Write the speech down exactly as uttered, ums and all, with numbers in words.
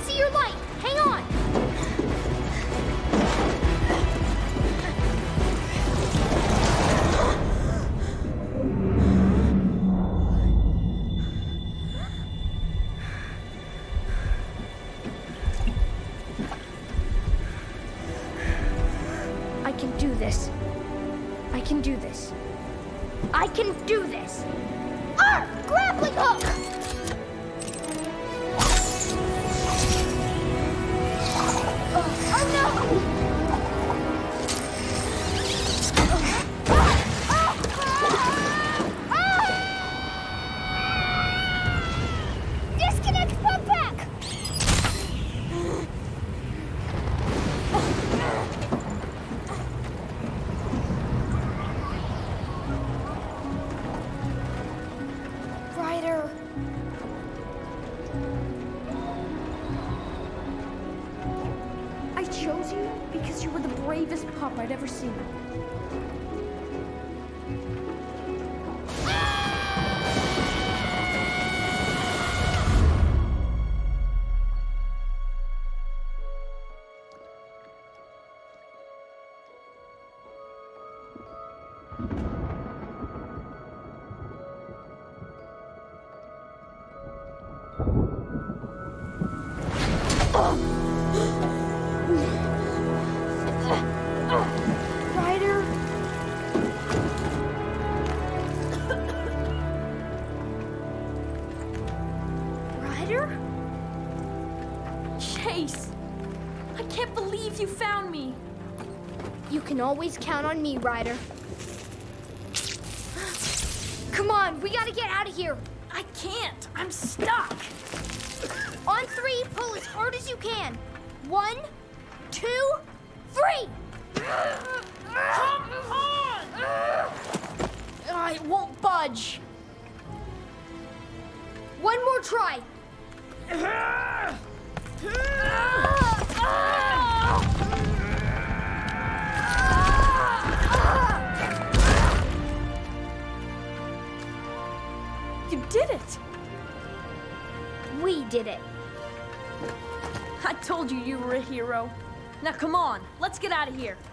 see your light. Hang on. I can do this. I can do this. I can do this. Ah! Grappling hook! Oh no! Disconnect pump pack! Ryder. I chose you because you were the bravest pup I'd ever seen. Ryder? Ryder? Chase! I can't believe you found me! You can always count on me, Ryder. Come on, we gotta get out of here. I can't! I'm stuck! On three, pull as hard as you can. One, two, three! Come on! Uh, it won't budge. One more try. You did it! We did it. I told you you were a hero. Now come on, let's get out of here.